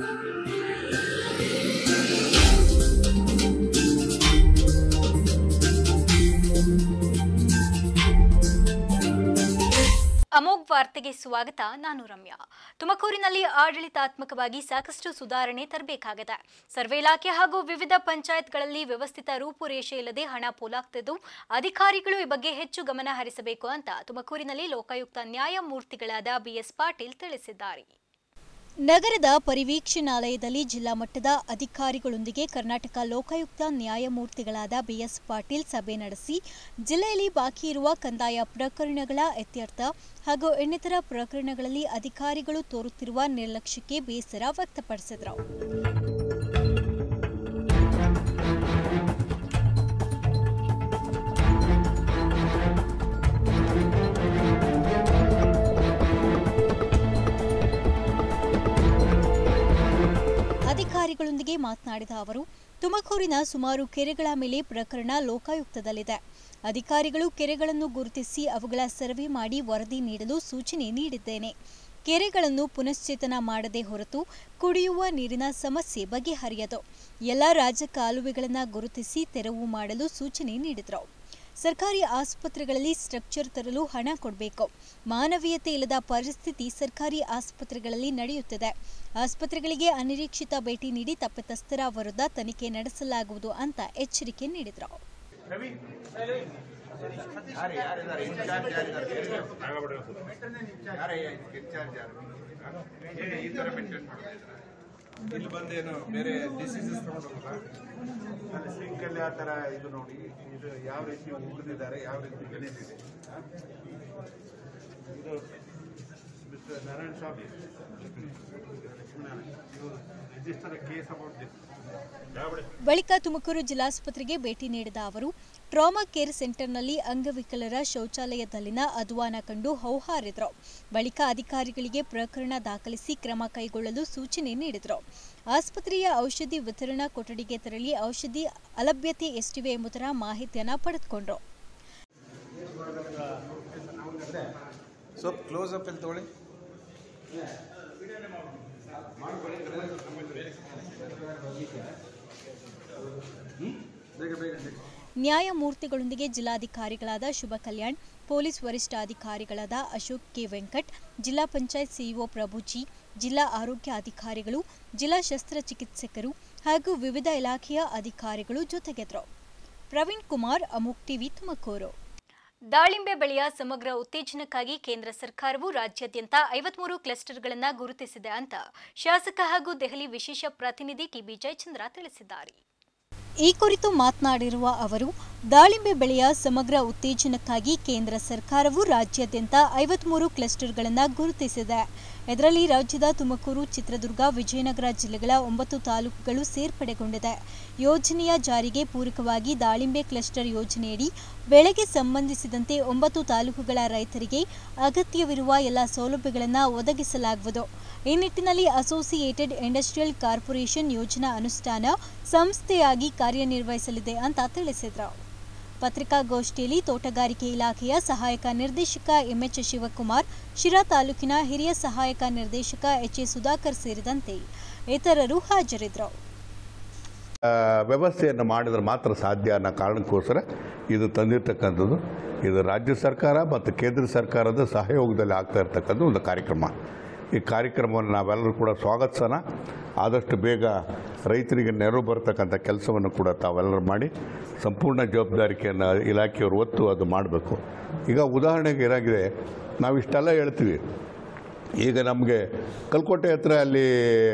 ಅಮೋಘ್ ವಾರ್ತೆಗೆ ಸ್ವಾಗತ. ನಾನು ರಮ್ಯಾ. ತುಮಕೂರಿನಲ್ಲಿ ಆಡಳಿತಾತ್ಮಕವಾಗಿ ಸಾಕಷ್ಟು ಸುಧಾರಣೆ ತರಬೇಕಾಗಿದೆ. ಸರ್ವೆ ಇಲಾಖೆ ಹಾಗೂ ವಿವಿಧ ಪಂಚಾಯತ್ಗಳಲ್ಲಿ ವ್ಯವಸ್ಥಿತ ರೂಪುರೇಷೆ ಇಲ್ಲದೆ ಹಣ ಪೋಲಾಗ್ತಿದ್ದು, ಅಧಿಕಾರಿಗಳು ಈ ಬಗ್ಗೆ ಹೆಚ್ಚು ಗಮನ ಹರಿಸಬೇಕು ಅಂತ ತುಮಕೂರಿನಲ್ಲಿ ಲೋಕಾಯುಕ್ತ ನ್ಯಾಯಮೂರ್ತಿಗಳಾದ ಬಿಎಸ್ ಪಾಟೀಲ್ ತಿಳಿಸಿದ್ದಾರೆ. ನಗರದ ಪರಿವೀಕ್ಷಣಾಲಯದಲ್ಲಿ ಜಿಲ್ಲಾ ಮಟ್ಟದ ಅಧಿಕಾರಿಗಳೊಂದಿಗೆ ಕರ್ನಾಟಕ ಲೋಕಾಯುಕ್ತ ನ್ಯಾಯಮೂರ್ತಿಗಳಾದ ಬಿಎಸ್ ಪಾಟೀಲ್ ಸಭೆ ನಡೆಸಿ ಜಿಲ್ಲೆಯಲ್ಲಿ ಬಾಕಿ ಇರುವ ಕಂದಾಯ ಪ್ರಕರಣಗಳ ಇತ್ಯರ್ಥ ಹಾಗೂ ಇನ್ನಿತರ ಪ್ರಕರಣಗಳಲ್ಲಿ ಅಧಿಕಾರಿಗಳು ತೋರುತ್ತಿರುವ ನಿರ್ಲಕ್ಷ್ಯಕ್ಕೆ ಬೇಸರ ವ್ಯಕ್ತಪಡಿಸಿದರು. ಅಧಿಕಾರಿಗಳೊಂದಿಗೆ ಮಾತನಾಡಿದ ಅವರು, ತುಮಕೂರಿನ ಸುಮಾರು ಕೆರೆಗಳ ಮೇಲೆ ಪ್ರಕರಣ ಲೋಕಾಯುಕ್ತದಲ್ಲಿದೆ. ಅಧಿಕಾರಿಗಳು ಕೆರೆಗಳನ್ನು ಗುರುತಿಸಿ ಅವುಗಳ ಸರ್ವೆ ಮಾಡಿ ವರದಿ ನೀಡಲು ಸೂಚನೆ ನೀಡಿದ್ದೇನೆ. ಕೆರೆಗಳನ್ನು ಪುನಶ್ಚೇತನ ಮಾಡದೆ ಹೊರತು ಕುಡಿಯುವ ನೀರಿನ ಸಮಸ್ಯೆ ಬಗೆಹರಿಯದು. ಎಲ್ಲ ರಾಜಕಾಲುವೆಗಳನ್ನು ಗುರುತಿಸಿ ತೆರವು ಮಾಡಲು ಸೂಚನೆ ನೀಡಿದರು. ಸರ್ಕಾರಿ ಆಸ್ಪತ್ರೆಗಳಲ್ಲಿ ಸ್ಟ್ರಕ್ಚರ್ ತರಲು ಹಣ ಕೊಡಬೇಕು. ಮಾನವೀಯತೆ ಇಲ್ಲದ ಪರಿಸ್ಥಿತಿ ಸರ್ಕಾರಿ ಆಸ್ಪತ್ರೆಗಳಲ್ಲಿ ನಡೆಯುತ್ತಿದೆ. ಆಸ್ಪತ್ರೆಗಳಿಗೆ ಅನಿರೀಕ್ಷಿತ ಭೇಟಿ ನೀಡಿ ತಪ್ಪಿತಸ್ಥರ ವಿರುದ್ಧ ತನಿಖೆ ನಡೆಸಲಾಗುವುದು ಅಂತ ಎಚ್ಚರಿಕೆ ನೀಡಿದರು. ಇಲ್ಲಿ ಬಂದೇನು ಬೇರೆ ಡಿಸೀಸಸ್ ತಗೊಂಡೋಗಲ್ಲ ಸಿಂಕಲ್ಲಿ ಆ ಥರ ಇದು ನೋಡಿ, ಇದು ಯಾವ ರೀತಿ ಉಳಿದಿದ್ದಾರೆ, ಯಾವ ರೀತಿ ಬೆಳೆದಿದೆ. ಇದು mister Narayana Swamy register case about this. ಬಳಿಕ ತುಮಕೂರು ಜಿಲ್ಲಾಸ್ಪತ್ರೆಗೆ ಭೇಟಿ ನೀಡಿದ ಅವರು ಟ್ರಾಮಾ ಕೇರ್ ಸೆಂಟರ್ನಲ್ಲಿ ಅಂಗವಿಕಲರ ಶೌಚಾಲಯದಲ್ಲಿನ ಅಧ್ವಾನ ಕಂಡು ಹೌಹಾರಿದ್ರು. ಬಳಿಕ ಅಧಿಕಾರಿಗಳಿಗೆ ಪ್ರಕರಣ ದಾಖಲಿಸಿ ಕ್ರಮ ಕೈಗೊಳ್ಳಲು ಸೂಚನೆ ನೀಡಿದರು. ಆಸ್ಪತ್ರೆಯ ಔಷಧಿ ವಿತರಣಾ ಕೊಠಡಿಗೆ ತೆರಳಿ ಔಷಧಿ ಅಲಭ್ಯತೆ ಎಷ್ಟಿವೆ ಎಂಬುದರ ಮಾಹಿತಿಯನ್ನು ಪಡೆದುಕೊಂಡರು. ನ್ಯಾಯಮೂರ್ತಿಗಳೊಂದಿಗೆ ಜಿಲ್ಲಾಧಿಕಾರಿಗಳಾದ ಶುಭ ಕಲ್ಯಾಣ್, ಪೊಲೀಸ್ ವರಿಷ್ಠಾಧಿಕಾರಿಗಳಾದ ಅಶೋಕ್ ಕೆ ವೆಂಕಟ್, ಜಿಲ್ಲಾ ಪಂಚಾಯತ್ ಸಿಇಒ ಪ್ರಭುಜಿ, ಜಿಲ್ಲಾ ಆರೋಗ್ಯ ಅಧಿಕಾರಿಗಳು, ಜಿಲ್ಲಾ ಶಸ್ತ್ರಚಿಕಿತ್ಸಕರು ಹಾಗೂ ವಿವಿಧ ಇಲಾಖೆಯ ಅಧಿಕಾರಿಗಳು ಜೊತೆಗಿದ್ದರು. ಪ್ರವೀಣ್ ಕುಮಾರ್, ಅಮೋಘ್ ಟಿವಿ, ತುಮಕೂರು. ದಾಳಿಂಬೆ ಬೆಳೆಯ ಸಮಗ್ರ ಉತ್ತೇಜನಕ್ಕಾಗಿ ಕೇಂದ್ರ ಸರ್ಕಾರವು ರಾಜ್ಯಾದ್ಯಂತ 53 ಕ್ಲಸ್ಟರ್ಗಳನ್ನು ಗುರುತಿಸಿದೆ ಅಂತ ಶಾಸಕ ಹಾಗೂ ದೆಹಲಿ ವಿಶೇಷ ಪ್ರತಿನಿಧಿ ಟಿಬಿ ಜಯಚಂದ್ರ ತಿಳಿಸಿದ್ದಾರೆ. ಈ ಕುರಿತು ಮಾತನಾಡಿರುವ ಅವರು, ದಾಳಿಂಬೆ ಬೆಳೆಯ ಸಮಗ್ರ ಉತ್ತೇಜನಕ್ಕಾಗಿ ಕೇಂದ್ರ ಸರ್ಕಾರವು ರಾಜ್ಯಾದ್ಯಂತ 53 ಕ್ಲಸ್ಟರ್ಗಳನ್ನು ಗುರುತಿಸಿದೆ. ಇದರಲ್ಲಿ ರಾಜ್ಯದ ತುಮಕೂರು, ಚಿತ್ರದುರ್ಗ, ವಿಜಯನಗರ ಜಿಲ್ಲೆಗಳ 9 ತಾಲೂಕುಗಳು ಸೇರ್ಪಡೆಗೊಂಡಿದೆ. ಯೋಜನೆಯ ಜಾರಿಗೆ ಪೂರಕವಾಗಿ ದಾಳಿಂಬೆ ಕ್ಲಸ್ಟರ್ ಯೋಜನೆಯಡಿ ಬೆಳೆಗೆ ಸಂಬಂಧಿಸಿದಂತೆ 9 ತಾಲೂಕುಗಳ ರೈತರಿಗೆ ಅಗತ್ಯವಿರುವ ಎಲ್ಲ ಸೌಲಭ್ಯಗಳನ್ನು ಒದಗಿಸಲಾಗುವುದು. ಈ ನಿಟ್ಟಿನಲ್ಲಿ ಅಸೋಸಿಯೇಟೆಡ್ ಇಂಡಸ್ಟ್ರಿಯಲ್ ಕಾರ್ಪೊರೇಷನ್ ಯೋಜನಾ ಅನುಷ್ಠಾನ ಸಂಸ್ಥೆಯಾಗಿ ಕಾರ್ಯನಿರ್ವಹಿಸಲಿದೆ ಅಂತ ತಿಳಿಸಿದರು. ಪತ್ರಿಕಾಗೋಷ್ಠಿಯಲ್ಲಿ ತೋಟಗಾರಿಕೆ ಇಲಾಖೆಯ ಸಹಾಯಕ ನಿರ್ದೇಶಕ ಎಂಎಚ್ ಶಿವಕುಮಾರ್, ಶಿರಾ ತಾಲೂಕಿನ ಹಿರಿಯ ಸಹಾಯಕ ನಿರ್ದೇಶಕ ಎಚ್ಎ ಸುಧಾಕರ್ ಸೇರಿದಂತೆ ಇತರರು ಹಾಜರಿದ್ದರು. ವ್ಯವಸ್ಥೆಯನ್ನು ಮಾಡಿದ್ರೆ ಮಾತ್ರ ಸಾಧ್ಯ ಅನ್ನೋ ಕಾರಣಕ್ಕೋಸ್ಕರ ಇದು ತಂದಿರತಕ್ಕಂಥದ್ದು. ಇದು ರಾಜ್ಯ ಸರ್ಕಾರ ಮತ್ತು ಕೇಂದ್ರ ಸರ್ಕಾರದ ಸಹಯೋಗದಲ್ಲಿ ಆಗ್ತಾ ಇರತಕ್ಕಂಥ ಒಂದು ಕಾರ್ಯಕ್ರಮ. ಈ ಕಾರ್ಯಕ್ರಮವನ್ನು ನಾವೆಲ್ಲರೂ ಕೂಡ ಸ್ವಾಗತಿಸೋಣ. ಆದಷ್ಟು ಬೇಗ ರೈತರಿಗೆ ನೆರವು ಬರ್ತಕ್ಕಂಥ ಕೆಲಸವನ್ನು ಕೂಡ ತಾವೆಲ್ಲರೂ ಮಾಡಿ ಸಂಪೂರ್ಣ ಜವಾಬ್ದಾರಿಕೆಯನ್ನು ಇಲಾಖೆಯವರು ಒತ್ತು ಅದು ಮಾಡಬೇಕು. ಈಗ ಉದಾಹರಣೆಗೆ ಏನಾಗಿದೆ, ನಾವು ಇಷ್ಟೆಲ್ಲ ಹೇಳ್ತೀವಿ. ಈಗ ನಮಗೆ ಕಲ್ಕೋಟೆ ಹತ್ರ ಅಲ್ಲಿ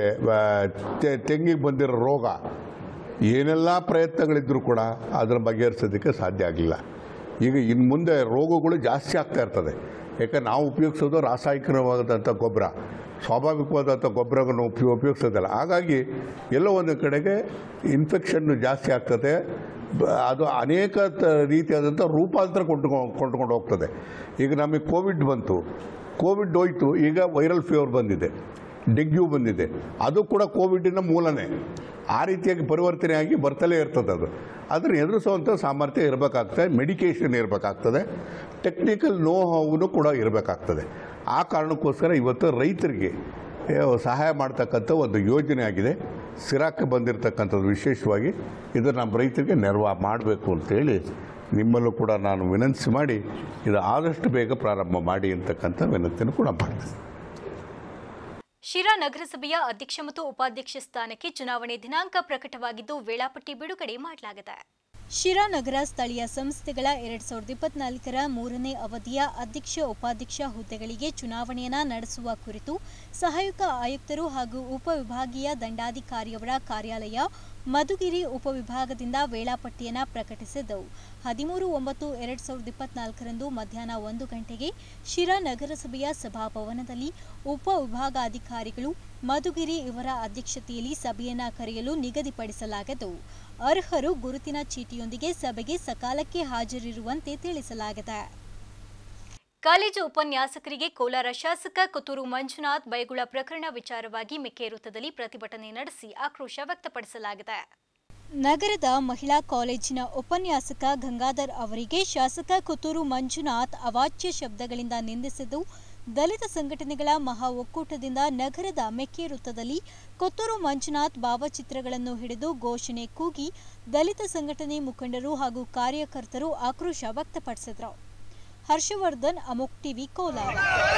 ತೆಂಗಿಗೆ ಬಂದಿರೋ ರೋಗ ಏನೆಲ್ಲ ಪ್ರಯತ್ನಗಳಿದ್ದರೂ ಕೂಡ ಅದನ್ನು ಬಗೆಹರಿಸೋದಕ್ಕೆ ಸಾಧ್ಯ ಆಗಲಿಲ್ಲ. ಈಗ ಇನ್ನು ಮುಂದೆ ರೋಗಗಳು ಜಾಸ್ತಿ ಆಗ್ತಾ ಇರ್ತದೆ. ಯಾಕಂದ್ರೆ ನಾವು ಉಪಯೋಗಿಸೋದು ರಾಸಾಯನಿಕವಾದಂಥ ಗೊಬ್ಬರ, ಸ್ವಾಭಾವಿಕವಾದಂಥ ಗೊಬ್ಬರಗಳನ್ನು ಉಪಯೋಗಿಸೋದಲ್ಲ. ಹಾಗಾಗಿ ಎಲ್ಲೋ ಒಂದು ಕಡೆಗೆ ಇನ್ಫೆಕ್ಷನ್ ಜಾಸ್ತಿ ಆಗ್ತದೆ. ಅದು ಅನೇಕ ರೀತಿಯಾದಂಥ ರೂಪಾಂತರ ಕೊಂಡ್ಕೊಂಡು ಹೋಗ್ತದೆ. ಈಗ ನಮಗೆ ಕೋವಿಡ್ ಬಂತು, ಕೋವಿಡ್ ಹೋಯಿತು, ಈಗ ವೈರಲ್ ಫೀವರ್ ಬಂದಿದೆ, ಡೆಂಗ್ಯೂ ಬಂದಿದೆ. ಅದು ಕೂಡ ಕೋವಿಡಿನ ಮೂಲನೇ. ಆ ರೀತಿಯಾಗಿ ಪರಿವರ್ತನೆ ಆಗಿ ಬರ್ತಲೇ ಇರ್ತದೆ. ಅದನ್ನು ಎದುರಿಸುವಂಥ ಸಾಮರ್ಥ್ಯ ಇರಬೇಕಾಗ್ತದೆ, ಮೆಡಿಕೇಷನ್ ಇರಬೇಕಾಗ್ತದೆ, ಟೆಕ್ನಿಕಲ್ ನೋ ಹೌನು ಕೂಡ ಇರಬೇಕಾಗ್ತದೆ. ಆ ಕಾರಣಕ್ಕೋಸ್ಕರ ಇವತ್ತು ರೈತರಿಗೆ ಸಹಾಯ ಮಾಡ್ತಕ್ಕಂಥ ಒಂದು ಯೋಜನೆ ಆಗಿದೆ. ಸಿರಾಕ್ಕೆ ಬಂದಿರತಕ್ಕಂಥದ್ದು ವಿಶೇಷವಾಗಿ ಇದು ನಮ್ಮ ರೈತರಿಗೆ ನೆರವು ಮಾಡಬೇಕು ಅಂತೇಳಿ ನಿಮ್ಮಲ್ಲೂ ಕೂಡ ನಾನು ವಿನಂತಿ ಮಾಡಿ ಇದು ಆದಷ್ಟು ಬೇಗ ಪ್ರಾರಂಭ ಮಾಡಿ ಅಂತಕ್ಕಂಥ ವಿನಂತಿಯನ್ನು ಕೂಡ ಮಾಡ್ತೀನಿ. ಶಿರಾ ನಗರಸಭೆಯ ಅಧ್ಯಕ್ಷ ಮತ್ತು ಉಪಾಧ್ಯಕ್ಷ ಸ್ಥಾನಕ್ಕೆ ಚುನಾವಣೆ ದಿನಾಂಕ ಪ್ರಕಟವಾಗಿದ್ದು ವೇಳಾಪಟ್ಟಿ ಬಿಡುಗಡೆ ಮಾಡಲಾಗಿದೆ. ಶಿರಾ ನಗರ ಸ್ಥಳೀಯ ಸಂಸ್ಥೆಗಳ 2024ರ 3ನೇ ಅವಧಿಯ ಅಧ್ಯಕ್ಷ ಉಪಾಧ್ಯಕ್ಷ ಹುದ್ದೆಗಳಿಗೆ ಚುನಾವಣೆಯನ್ನು ನಡೆಸುವ ಕುರಿತು ಸಹಾಯಕ ಆಯುಕ್ತರು ಹಾಗೂ ಉಪವಿಭಾಗೀಯ ದಂಡಾಧಿಕಾರಿಯವರ ಕಾರ್ಯಾಲಯ ಮಧುಗಿರಿ ಉಪವಿಭಾಗದಿಂದ ವೇಳಾಪಟ್ಟಿಯನ್ನು ಪ್ರಕಟಿಸಿದ್ದು 13/9/2024ರಂದು ಮಧ್ಯಾಹ್ನ 1 ಗಂಟೆಗೆ ಶಿರಾ ನಗರಸಭೆಯ ಸಭಾಭವನದಲ್ಲಿ ಉಪವಿಭಾಗಾಧಿಕಾರಿಗಳು ಮಧುಗಿರಿ ಇವರ ಅಧ್ಯಕ್ಷತೆಯಲ್ಲಿ ಸಭೆಯನ್ನು ಕರೆಯಲು ನಿಗದಿಪಡಿಸಲಾಗಿದ್ದು ಅರ್ಹರು ಗುರುತಿನ ಚೀಟಿಯೊಂದಿಗೆ ಸಭೆಗೆ ಸಕಾಲಕ್ಕೆ ಹಾಜರಿರುವಂತೆ ತಿಳಿಸಲಾಗಿದೆ. ಕಾಲೇಜು ಉಪನ್ಯಾಸಕರಿಗೆ ಕೋಲಾರ ಶಾಸಕ ಕೊತ್ತೂರು ಮಂಜುನಾಥ್ ಬೈಗುಳ ಪ್ರಕರಣ ವಿಚಾರವಾಗಿ ಮೆಕ್ಕೇವೃತ್ತದಲ್ಲಿ ಪ್ರತಿಭಟನೆ ನಡೆಸಿ ಆಕ್ರೋಶ ವ್ಯಕ್ತಪಡಿಸಲಾಗಿದೆ. ನಗರದ ಮಹಿಳಾ ಕಾಲೇಜಿನ ಉಪನ್ಯಾಸಕ ಗಂಗಾಧರ್ ಅವರಿಗೆ ಶಾಸಕ ಕೊತ್ತೂರು ಮಂಜುನಾಥ್ ಅವಾಚ್ಯ ಶಬ್ದಗಳಿಂದ ನಿಂದಿಸಿದ್ದು ದಲಿತ ಸಂಘಟನೆಗಳ ಮಹಾ ಒಕ್ಕೂಟದಿಂದ ನಗರದ ಮೆಕ್ಕೇವೃತ್ತದಲ್ಲಿ ಕೊತ್ತೂರು ಮಂಜುನಾಥ್ ಭಾವಚಿತ್ರಗಳನ್ನು ಹಿಡಿದು ಘೋಷಣೆ ಕೂಗಿ ದಲಿತ ಸಂಘಟನೆ ಮುಖಂಡರು ಹಾಗೂ ಕಾರ್ಯಕರ್ತರು ಆಕ್ರೋಶ ವ್ಯಕ್ತಪಡಿಸಿದರು. ಹರ್ಷವರ್ಧನ್, ಅಮೋಕ್ ಟಿವಿ, ಕೋಲಾರ.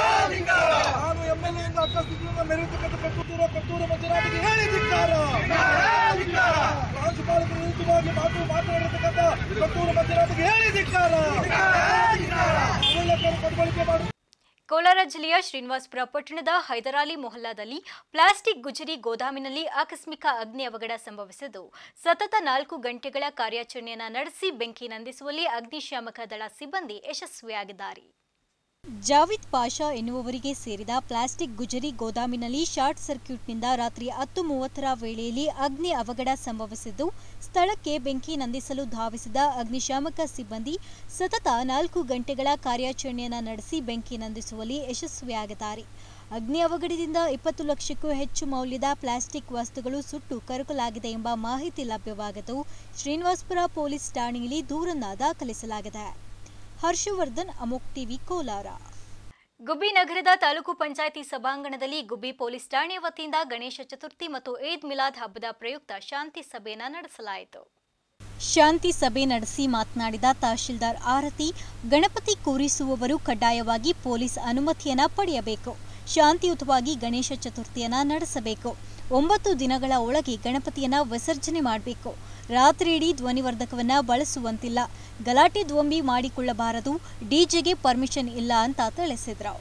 ಕೋಲಾರ ಜಿಲ್ಲೆಯ ಶ್ರೀನಿವಾಸಪುರ ಪಟ್ಟಣದ ಹೈದರಾಲಿ ಮೊಹಲ್ಲಾದಲ್ಲಿ ಪ್ಲಾಸ್ಟಿಕ್ ಗುಜರಿ ಗೋದಾಮಿನಲ್ಲಿ ಆಕಸ್ಮಿಕ ಅಗ್ನಿ ಅವಘಡ ಸಂಭವಿಸಿದ್ದು ಸತತ 4 ಗಂಟೆಗಳ ಕಾರ್ಯಾಚರಣೆಯನ್ನು ನಡೆಸಿ ಬೆಂಕಿ ನಂದಿಸುವಲ್ಲಿ ಅಗ್ನಿಶಾಮಕ ದಳ ಸಿಬ್ಬಂದಿ ಯಶಸ್ವಿಯಾಗಿದ್ದಾರೆ. ಜಾವಿದ್ ಪಾಷಾ ಎನ್ನುವವರಿಗೆ ಸೇರಿದ ಪ್ಲಾಸ್ಟಿಕ್ ಗುಜರಿ ಗೋದಾಮಿನಲ್ಲಿ ಶಾರ್ಟ್ ಸರ್ಕ್ಯೂಟ್ನಿಂದ ರಾತ್ರಿ 10:30ರ ವೇಳೆಯಲ್ಲಿ ಅಗ್ನಿ ಅವಘಡ ಸಂಭವಿಸಿದ್ದು ಸ್ಥಳಕ್ಕೆ ಬೆಂಕಿ ನಂದಿಸಲು ಧಾವಿಸಿದ ಅಗ್ನಿಶಾಮಕ ಸಿಬ್ಬಂದಿ ಸತತ 4 ಗಂಟೆಗಳ ಕಾರ್ಯಾಚರಣೆಯನ್ನು ನಡೆಸಿ ಬೆಂಕಿ ನಂದಿಸುವಲ್ಲಿ ಯಶಸ್ವಿಯಾಗಿದ್ದಾರೆ. ಅಗ್ನಿ ಅವಘಡದಿಂದ 20 ಲಕ್ಷಕ್ಕೂ ಹೆಚ್ಚು ಮೌಲ್ಯದ ಪ್ಲಾಸ್ಟಿಕ್ ವಸ್ತುಗಳು ಸುಟ್ಟು ಕರಕಲಾಗಿದೆ ಎಂಬ ಮಾಹಿತಿ ಲಭ್ಯವಾಗಿದ್ದು ಶ್ರೀನಿವಾಸಪುರ ಪೊಲೀಸ್ ಠಾಣೆಯಲ್ಲಿ ದೂರನ್ನು ದಾಖಲಿಸಲಾಗಿದೆ. ಹರ್ಷವರ್ಧನ್, ಅಮೋಕ್ ಟಿವಿ, ಕೋಲಾರ. ಗುಬ್ಬಿ ನಗರದ ತಾಲೂಕು ಪಂಚಾಯಿತಿ ಸಭಾಂಗಣದಲ್ಲಿ ಗುಬ್ಬಿ ಪೊಲೀಸ್ ಠಾಣೆ ವತಿಯಿಂದ ಗಣೇಶ ಚತುರ್ಥಿ ಮತ್ತು ಈದ್ ಮಿಲಾದ್ ಹಬ್ಬದ ಪ್ರಯುಕ್ತ ಶಾಂತಿ ಸಭೆಯನ್ನು ನಡೆಸಲಾಯಿತು. ಶಾಂತಿ ಸಭೆ ನಡೆಸಿ ಮಾತನಾಡಿದ ತಹಶೀಲ್ದಾರ್ ಆರತಿ, ಗಣಪತಿ ಕೂರಿಸುವವರು ಕಡ್ಡಾಯವಾಗಿ ಪೊಲೀಸ್ ಅನುಮತಿಯನ್ನು ಪಡೆಯಬೇಕು. ಶಾಂತಿಯುತವಾಗಿ ಗಣೇಶ ಚತುರ್ಥಿಯನ್ನು ನಡೆಸಬೇಕು. 9 ದಿನಗಳ ಒಳಗೆ ಗಣಪತಿಯನ್ನು ವಿಸರ್ಜನೆ ಮಾಡಬೇಕು. ರಾತ್ರಿಯಿಡೀ ಧ್ವನಿವರ್ಧಕವನ್ನು ಬಳಸುವಂತಿಲ್ಲ. ಗಲಾಟೆ ಧ್ವಂಬಿ ಮಾಡಿಕೊಳ್ಳಬಾರದು. ಡಿಜೆಗೆ ಪರ್ಮಿಷನ್ ಇಲ್ಲ ಅಂತ ತಿಳಿಸಿದ್ರು.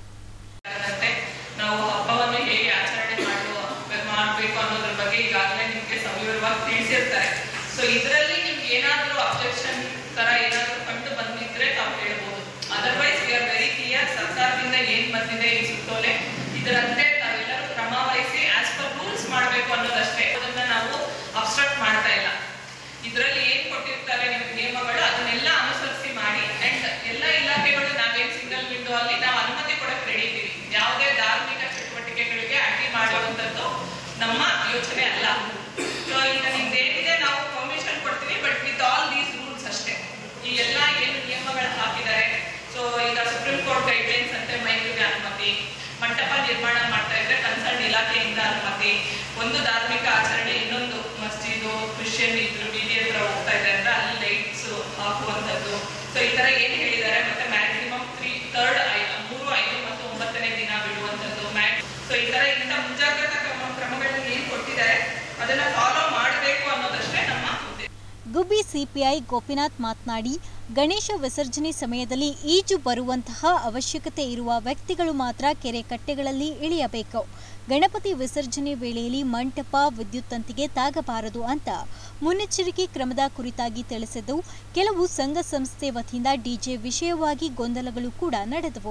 ನಾವು ಹಬ್ಬವನ್ನು ಹೇಗೆ ಆಚರಣೆ ಮಾಡಬೇಕು ಅನ್ನೋದ್ರ ಬಗ್ಗೆ ಈಗಾಗಲೇ ನಿಮಗೆ ಸವಿವರವಾಗಿ ತಿಳಿಸಿರ್ತಾರೆ. ಸೊ ಇದರಲ್ಲಿ ನಿಮ್ಗೆ ಏನಾದರೂ ಅಬ್ಜೆಕ್ಷನ್ ತರ ಏನಾದರೂ ಕಂಡು ಬಂದಿದ್ರೆ ತಾವು ಹೇಳ್ಬೋದು. Otherwise we are very clear. ಸರ್ಕಾರದಿಂದ ಏನ್ ಬಂದಿದೆ ಈ ಸುತ್ತೋಲೆ ಇದರಂತೆ ನಾವೆಲ್ಲರೂ ಕ್ರಮ ವಹಿಸಿ ಆಸ್ ಪರ್ ರೂಲ್ಸ್ ಮಾಡಬೇಕು ಅನ್ನೋದಷ್ಟೇ. ಅದನ್ನ ನಾವು ಅಬ್ಸ್ಟ್ರಕ್ಟ್ ಮಾಡ್ತಾ ಇಲ್ಲ. ಇದರಲ್ಲಿ ಏನ್ ಕೊಟ್ಟಿರ್ತಾರೆ ನಿಮ್ಗೆ ನಿಯಮಗಳು ಅದನ್ನೆಲ್ಲ ಅನುಸರಿಸಿ ಮಾಡಿ. ಅಂಡ್ ಎಲ್ಲ ಇಲಾಖೆಗಳು ನಾವೇನ್ ಸಿಂಗಲ್ ವಿಂಡೋ ಅಲ್ಲಿ ನಾವು ಅನುಮತಿ ಕೊಡಕ್ಕೆ ರೆಡಿ ಇದ್ದೀವಿ. ಯಾವುದೇ ಧಾರ್ಮಿಕ ಚಟುವಟಿಕೆಗಳಿಗೆ ಅಡ್ಡಿ ಮಾಡುವಂತದ್ದು ನಮ್ಮ ಯೋಚನೆ ಅಲ್ಲ. ಸೊ ಈಗ ನಿಮ್ದೇನಿದೆ ನಾವು ಪರ್ಮಿಷನ್ ಕೊಡ್ತೀವಿ, but with all these rules ಅಷ್ಟೇ. ಈ ಎಲ್ಲ ಏನು ನಿಯಮಗಳು ಹಾಕಿದ್ದಾರೆ. ಸೊ ಈಗ ಸುಪ್ರೀಂ ಕೋರ್ಟ್ ಗೈಡ್ಲೈನ್ಸ್ ಅಂತೆ ಮೈಕ್ಗೆ ಅನುಮತಿ, ಮಂಟಪ ನಿರ್ಮಾಣ ಮಾಡ್ತಾ ಇದ್ರೆ ಕನ್ಸರ್ನ್ ಇಲಾಖೆಯಿಂದ ಅನುಮತಿ, ಒಂದು ಧಾರ್ಮಿಕ ಆಚರಣೆ ಇನ್ನೊಂದು ಮಸ್ಜಿದು ಕ್ರಿಶ್ಚಿಯನ್ ಇದ್ರು ಬಿಡಿ ಹತ್ರ ಹೋಗ್ತಾ ಇದೆ ಅಂದ್ರೆ ಅಲ್ಲಿ ಲೈಟ್ಸ್ ಹಾಕುವಂಥದ್ದು. ಸೊ ಈ ತರ ಏನ್ ಹೇಳಿದ್ದಾರೆ. ಮತ್ತೆ ಮ್ಯಾಕ್ಸಿಮಮ್ 3, 5 ಮತ್ತು 9ನೇ ದಿನ ಬಿಡುವಂಥದ್ದು. ಸೊ ಈ ತರ ಇಂಥ ಮುಂಜಾಗ್ರತಾ ಕ್ರಮಗಳನ್ನ ಏನ್ ಕೊಟ್ಟಿದ್ದಾರೆ ಅದನ್ನ ಫಾಲೋ ಮಾಡಬೇಕು ಅನ್ನೋದಷ್ಟೇ ನಮ್ಮ ಉದ್ದೇಶ. ಗುಬ್ಬಿ ಸಿಪಿಐ ಗೋಪಿನಾಥ್ ಮಾತನಾಡಿ, ಗಣೇಶ ವಿಸರ್ಜನೆ ಸಮಯದಲ್ಲಿ ಈಜು ಬರುವಂತಹ ಅವಶ್ಯಕತೆ ಇರುವ ವ್ಯಕ್ತಿಗಳು ಮಾತ್ರ ಕೆರೆ ಕಟ್ಟೆಗಳಲ್ಲಿ ಇಳಿಯಬೇಕು. ಗಣಪತಿ ವಿಸರ್ಜನೆ ವೇಳೆಯಲ್ಲಿ ಮಂಟಪ, ವಿದ್ಯುತ್ ತಂತಿಗೆ ತಾಗಬಾರದು ಅಂತ ಮುನ್ನೆಚ್ಚರಿಕೆ ಕ್ರಮದ ಕುರಿತಾಗಿ ತಿಳಿಸಿದ್ದು, ಕೆಲವು ಸಂಘ ಸಂಸ್ಥೆ ವತಿಯಿಂದ ಡಿಜೆ ವಿಷಯವಾಗಿ ಗೊಂದಲಗಳು ಕೂಡ ನಡೆದವು.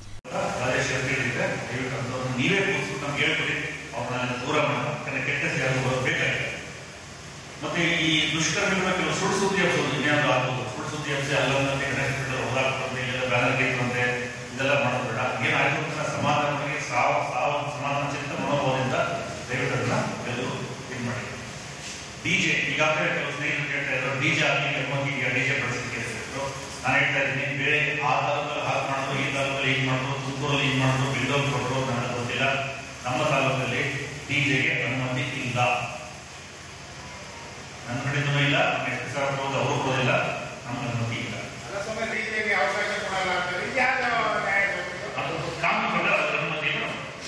ಮತ್ತೆ ಈ ದುಷ್ಕರ್ಮಿಗಳ ಕೆಲವು ಸುಳ್ಳು ಸುದ್ದಿ ಹಬ್ಸೋದು ಇನ್ಯಾವುದು ಆಗ್ಬೋದು. ಸುಳ್ಳು ಸುದ್ದಿ ಹಬ್ಸಿ ಅಲ್ಲೊಂದಂತೆ ಗಣೇಶ ಹೋದಾಕ್ತಂತೆ ಇಲ್ಲ ಬ್ಯಾನರ್ ಕೇಳ್ತಂತೆ ಇದೆಲ್ಲ ಮಾಡೋದು ಬೇಡ. ಏನಾಗಿರ್ಬೇಕು ಸಮಾಧಾನವಾಗಿ ಸಮಾಧಾನ ಚಿಂತ ಮನೋಭಾವದಿಂದ ದಯವಿಟ್ಟು ಅದನ್ನ ಎಲ್ಲರೂ ಇದು ಮಾಡಿ. ಡಿಜೆ ಈಗಾಗಲೇ ಕೆಲವು ಸ್ನೇಹಿತರು ಕೇಳ್ತಾ ಇದ್ರು ಡಿಜೆ ಆಗಲಿ ಈಗ ಡಿಜೆ ಬಳಸಲಿಕ್ಕೆ ಹೇಳ್ತಿದ್ರು. ನಾನು ಹೇಳ್ತಾ ಇದ್ದೀನಿ, ಬೇರೆ ಆ ತಾಲೂಕಲ್ಲಿ ಹಾಗೆ ಮಾಡೋದು, ಈ ತಾಲೂಕಲ್ಲಿ ಹಿಂಗೆ ಮಾಡೋದು, ತುಮಕೂರಲ್ಲಿ ಹಿಂಗೆ ಮಾಡೋದು, ಬಿಲ್ಡೌನ್ ಕೊಟ್ಟರು ನನಗೆ ಗೊತ್ತಿಲ್ಲ. ನಮ್ಮ ತಾಲೂಕಲ್ಲಿ ಡಿಜೆಗೆ ಅನುಮತಿ ಇಲ್ಲ. ನನ್ನ ಕಡೆನೂ ಇಲ್ಲ, ನಮ್ಮ ಎಸ್ ಪಿ ಸಾಹೇಬ್ ಅವರು ಕೊಡೋದಿಲ್ಲ, ನಮ್ಗೆ ಅನುಮತಿ ಇಲ್ಲ. ಅದು ಕಾನೂನು ಪ್ರಕಾರ ಅದರ ಅನುಮತಿ ಇಲ್ಲ.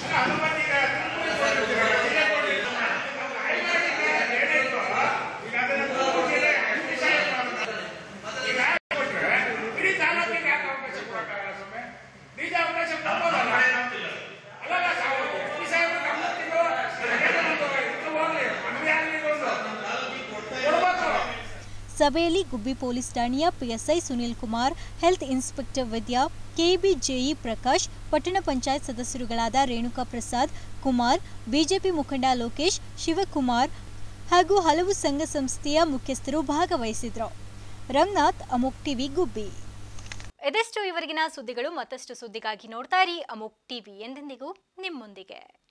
ಸಭೆಯಲ್ಲಿ ಗುಬ್ಬಿ ಪೊಲೀಸ್ ಠಾಣೆಯ PSI Sunil Kumar, health inspector Vidya, KEB JE Prakash, ಪಟ್ಟಣ ಪಂಚಾಯತ್ ಸದಸ್ಯರುಗಳಾದ ರೇಣುಕಾ ಪ್ರಸಾದ್, ಕುಮಾರ್, ಬಿಜೆಪಿ ಮುಖಂಡ ಲೋಕೇಶ್, ಶಿವಕುಮಾರ್ ಹಾಗೂ ಹಲವು ಸಂಘ ಸಂಸ್ಥೆಯ ಮುಖ್ಯಸ್ಥರು ಭಾಗವಹಿಸಿದ್ರು. ರಮನಾಥ್, ಅಮೋಕ್ ಟಿವಿ, ಗುಬ್ಬಿ. ಇದೆಷ್ಟು ಇವರೆಗಿನ ಸುದ್ದಿಗಳು. ಮತ್ತಷ್ಟು ಸುದ್ದಿಗಾಗಿ ನೋಡ್ತಾ ಇರಿ ಅಮೋಕ್ ಟಿವಿ, ಎಂದೆಂದಿಗೂ ನಿಮ್ಮೊಂದಿಗೆ.